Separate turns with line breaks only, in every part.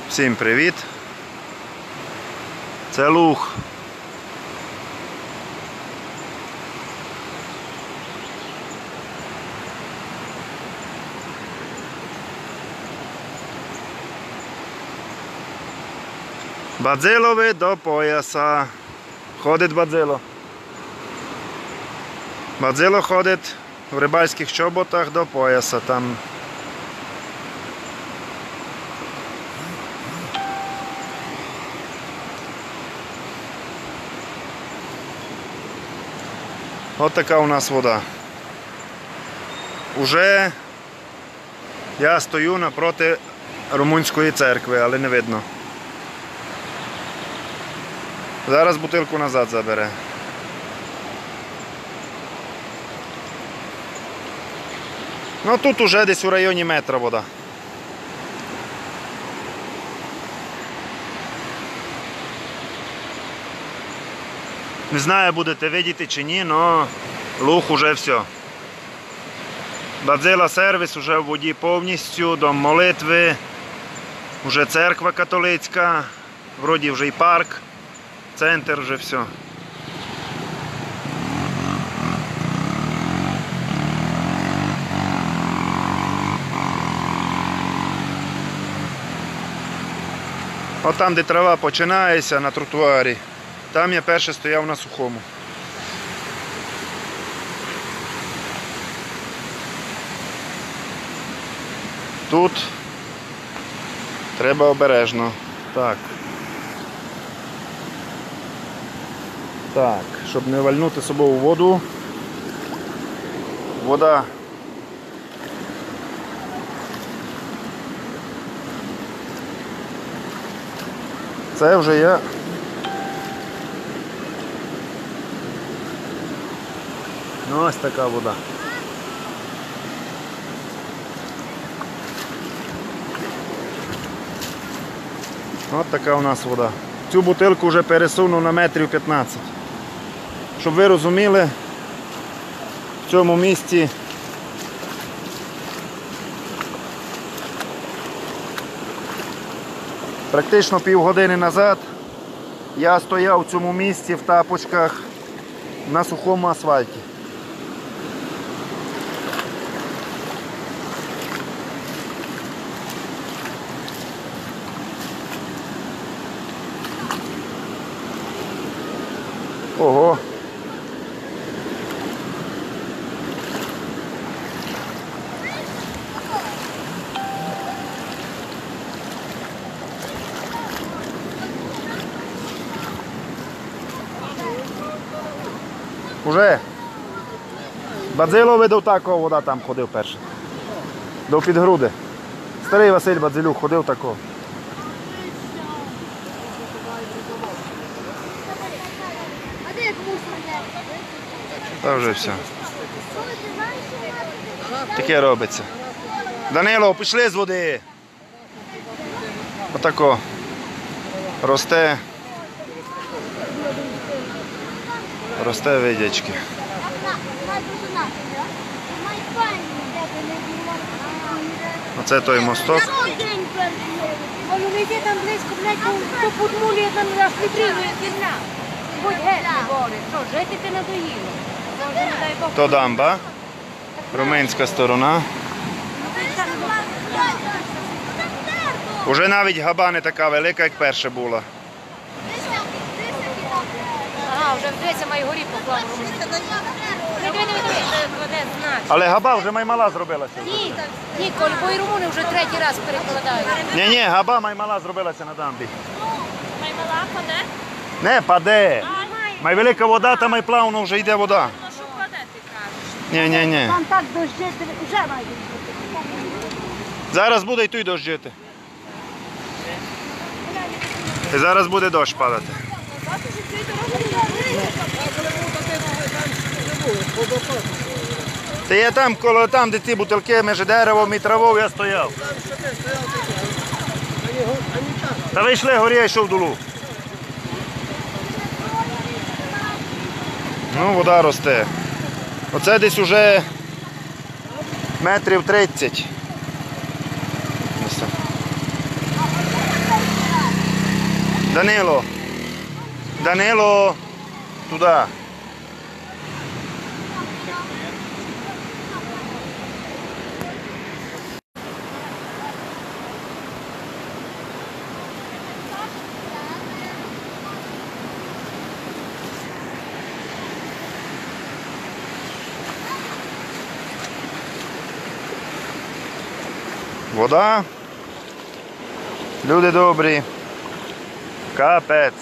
Всім привіт! Це Луг. Бадзилові до пояса. Ходить Бадзило. Бадзило ходить в рибальських чоботах до пояса там. От така у нас вода. Уже я стою напроти румунської церкви, але не видно. Зараз бутилку назад забере. Ну тут уже десь у районі метра вода. Не знаю, будете видіти чи ні, але Луг уже все. Бадзила сервіс уже в воді повністю, дом молитви, вже церква католицька, вроді вже і парк, центр, вже все. От там, де трава починається на тротуарі, там я перше стояв на сухому. Тут треба обережно. Так. Так, щоб не вальнути собою у воду. Вода. Це вже я. Ну, ось така вода. Ось така у нас вода. Цю бутилку вже пересунув на метрів 15. Щоб ви розуміли, в цьому місці практично півгодини назад я стояв в цьому місці в тапочках на сухому асфальті. Ого! Уже Бадзило видав такого, вода там ходив перше. До підгруди. Старий Василь Бадзилюк ходив такого. Та вже все. Таке робиться. Данило, пішли з води. Отако. Росте. Росте видячки. Оце той мосток.
Там близько, блядь, то подмулює, там аж витрілює дня. Будь геть, Боре, що, жити ти надоїло.
То дамба. Румунська сторона. Уже навіть габа не така велика, як перша була.
Ага, вже вдеться має горі поклав.
Але габа вже маймала зробилася.
Ні, Коль, бо і румуни вже третій раз перекладають.
Ні, габа маймала зробилася на дамбі.
Маймала паде?
Не, паде. Майвелика вода, там і плавно вже йде вода.
Ну що паде, ти кажеш?
Ні.
Там так дощити, вже має.
Зараз буде і тут дощити. І зараз буде дощ падати. Та я там, коло там, де ці бутилки, між деревом і травою я стояв. Та вийшли, горі, я йшов долу. Ну, вода росте. Оце десь уже метрів 30. Данило. Данило. Туди. Вода. Люди добрі. Капець.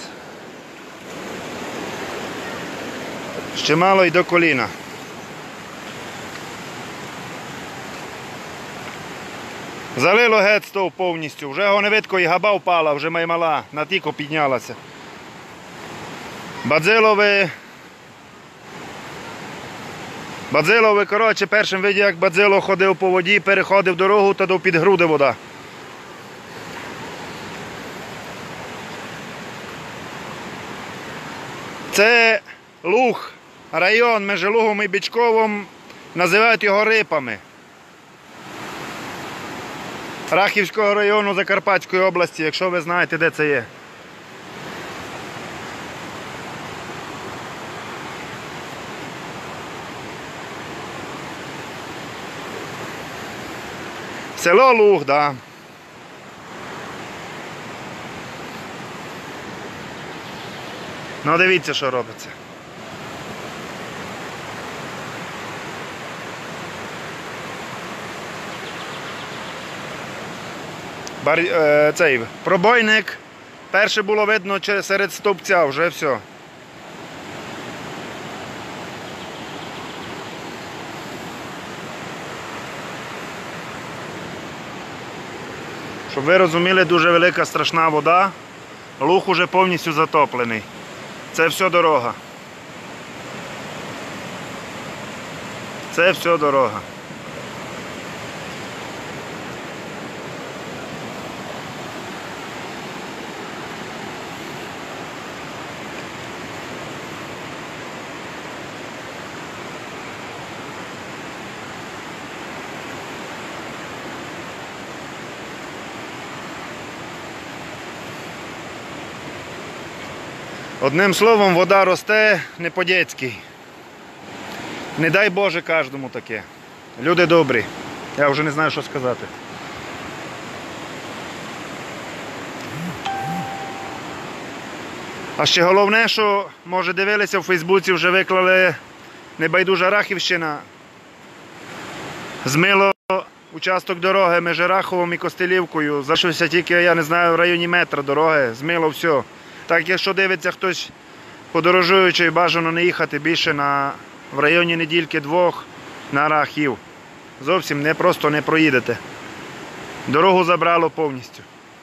Ще мало й до коліна. Залило геть стов повністю. Вже гоневидко і габа впала, вже маймала, на тіко піднялася. Бадзилове, коротше, першим видів, як Бадзило ходив по воді, переходив дорогу, та до під груди вода. Це Луг, район між Лугом і Бичковом, називають його Рипами. Рахівського району Закарпатської області, якщо ви знаєте, де це є. Село Луг, да. Ну, дивіться, що робиться. Цей пробойник. Перше було видно серед стовпця, вже все. Щоб ви розуміли, дуже велика страшна вода. Луг уже повністю затоплений. Це все дорога. Це все дорога. Одним словом, вода росте не по-дєцьки. Не дай Боже кожному таке. Люди добрі. Я вже не знаю, що сказати. А ще головне, що, може, дивилися, в Фейсбуці вже виклали небайдужа Рахівщина. Змило участок дороги між Раховом і Костелівкою. Залишився тільки, я не знаю, в районі метра дороги. Змило все. Так, якщо дивиться хтось подорожуючий, бажано не їхати більше в районі недільки-двох на Рахів. Зовсім просто не проїдете. Дорогу забрало повністю.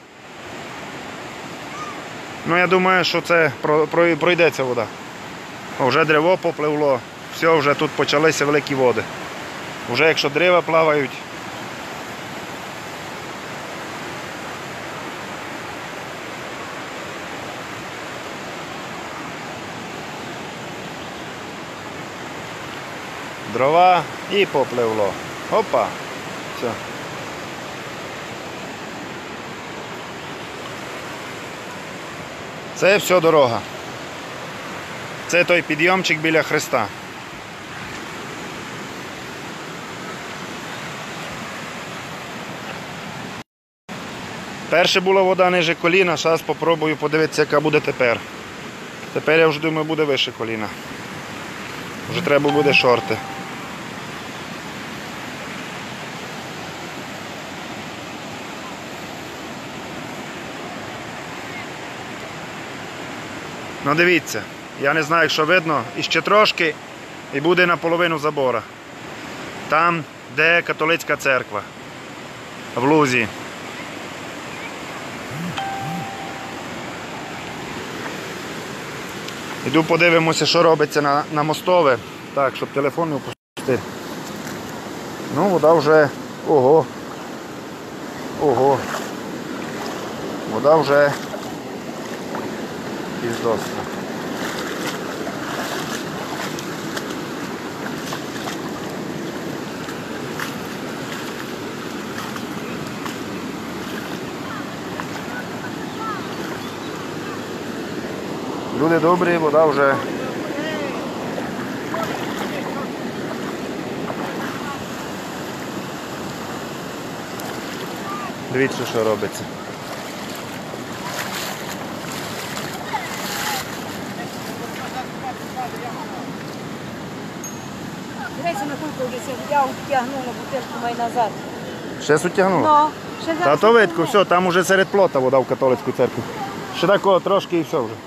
Ну, я думаю, що це пройдеться вода. Вже дерево попливло, все, вже тут почалися великі води. Вже якщо дерева плавають. Дрова і попливло. Опа. Все. Це все дорога. Це той підйомчик біля Хреста. Перше була вода ниже коліна, зараз спробую подивитися, яка буде тепер. Тепер, я вже думаю, буде вище коліна. Вже треба буде шорти. Ну дивіться, я не знаю, якщо видно, іще трошки і буде наполовину забора. Там, де католицька церква, в Лузі. Іду подивимося, що робиться на мостове. Так, щоб телефон не впустити. Ну, вода вже... Ого. Ого. Вода вже... Піздосна. Люди добрі, вода вже. Дивіться, що робиться.
Дивіться, на кульку вже я втягнула бутилку май назад.
Ще сутягнуло?
Ну, ще
Та
зараз
то видко,
сутягне.
все, там уже серед плота вода в католицьку церкву. Ще такого трошки і все вже.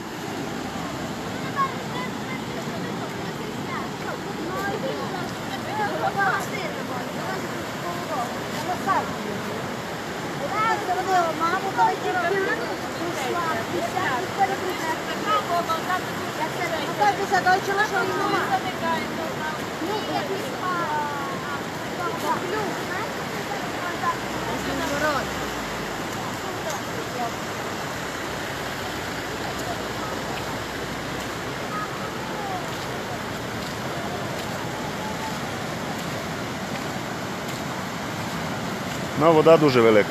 Ну, вода дуже велика.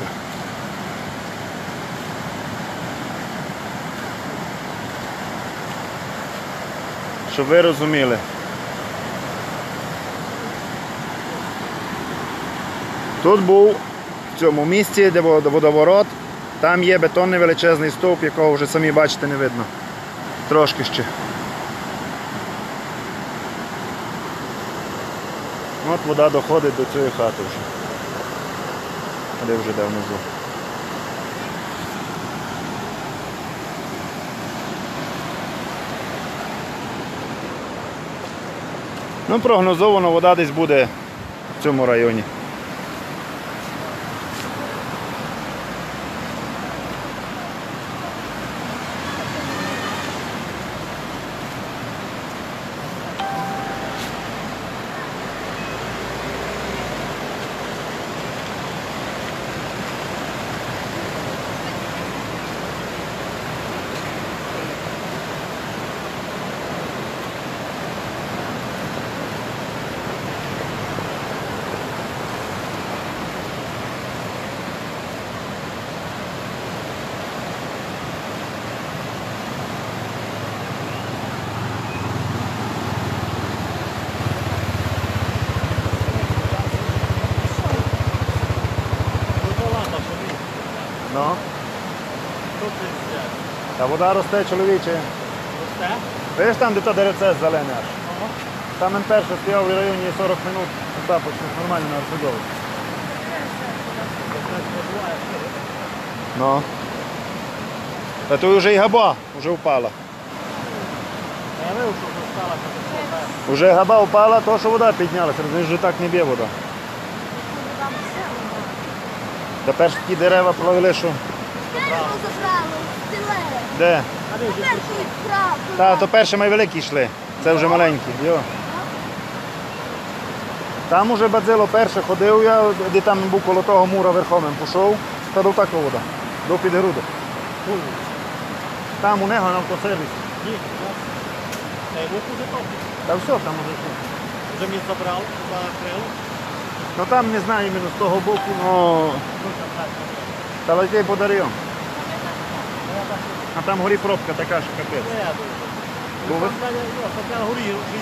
Щоб ви розуміли. Тут був в цьому місці, де водоворот, там є бетонний величезний стовп, якого вже самі бачите не видно. Трошки ще. От вода доходить до цієї хати вже. Де вже де внизу. Ну, прогнозовано вода десь буде в цьому районі. Ну. Та вода росте, чоловіче.
Росте?
Видиш там, де то дереце зелене аж? Там він перше стояв в районі 40 минут, започне нормально на арсидову. Ну. Та то вже і габа вже впала.
Я вивчив, що сталося.
Уже габа впала, то що вода піднялася, розумієш, вже так не б'є вода. Тепер ті дерева провели, що? Де? Та, то перші найвеликі йшли, це вже маленькі. Йо. Там уже бадзило перше ходив я, де там був коло того мура верховим пішов, та до така вода, до під груди. Там у нього на автосервісі.
Та й вуку вже топить.
Та все, там уже все.
Вже мені забрав, закрив.
Ну там не знаю іменно з того боку, но та летей подарив. А там горі пробка така ж капець. Були?
Хоча горі живі.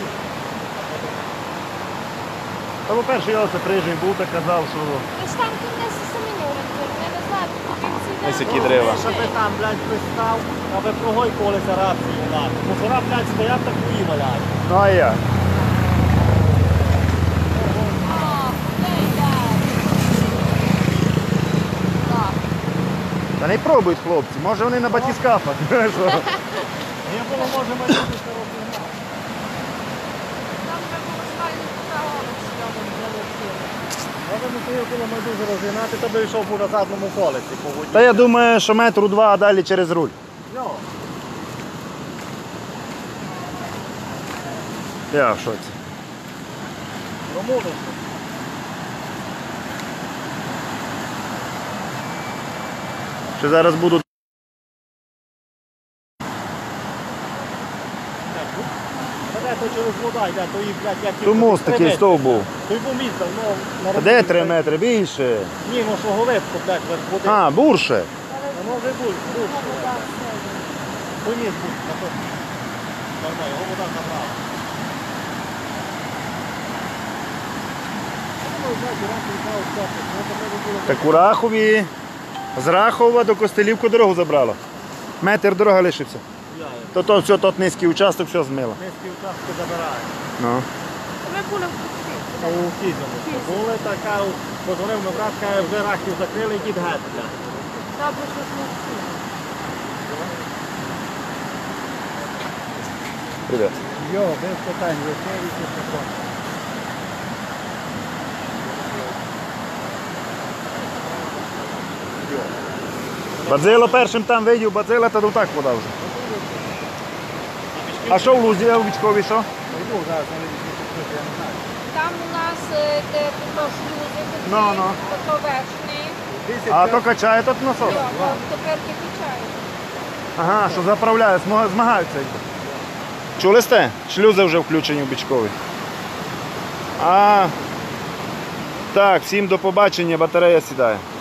Та по-перше, я оце приїжджий був та казав, що
Ви ж там тут не самі не орієнтуєте, я не знаю, тут кінці
ось які дерева.
Що ти там, блядь, пристав, а ви прогой колеса рацію влади. Мусора, блядь, стоять так хуї валяють.
Ну а я. Та не пробують хлопці, може вони на батіскафах. Що?
Не було, може, ми тут років мав.
Там вже було стальні фотогони
Може, ми тоді було ми дуже розігнати, то би йшов був на задному колесі по воді.
Та я думаю, що метру два, а далі через руль.
Йо.
Я в шоці.
Промовився.
Що зараз буду.
Та де то через вода йде, то і, блядь, як
Тут мост такий стовп був.
Той був міст давно на
Та де 3 метри? Більше.
Ні, ну що голибку, блядь, без води.
А, бурше.
Воно вже буль, Поніс буде, на то. Нормально, його вода забрала.
Так у Рахові, з Рахова до Костелівку дорогу забрало. Метр дорога лишився. То все, тот низький участок, все змило.
Низькі участки забирає.
Ну.
Ми були в Костелівці.
У Кізьому. Були така, подзвонив на брат, каже, вже Рахів закрили, йдіть геть.
Добре, що ж не всі.
Привіт.
Йо, без питань, вишневіться також.
Бадзило першим там видів, Бадзила, та до так вода вже. А що в Лузі, а в Вічкові що?
Там у нас де тут шлюзи,
Ну.
то верхній.
А то качає тот насос.
Тепер ті качають.
Ага, що заправляє, змагаються. Чули сте? Шлюзи вже включені в Бичкові. Так, всім до побачення, батарея сідає.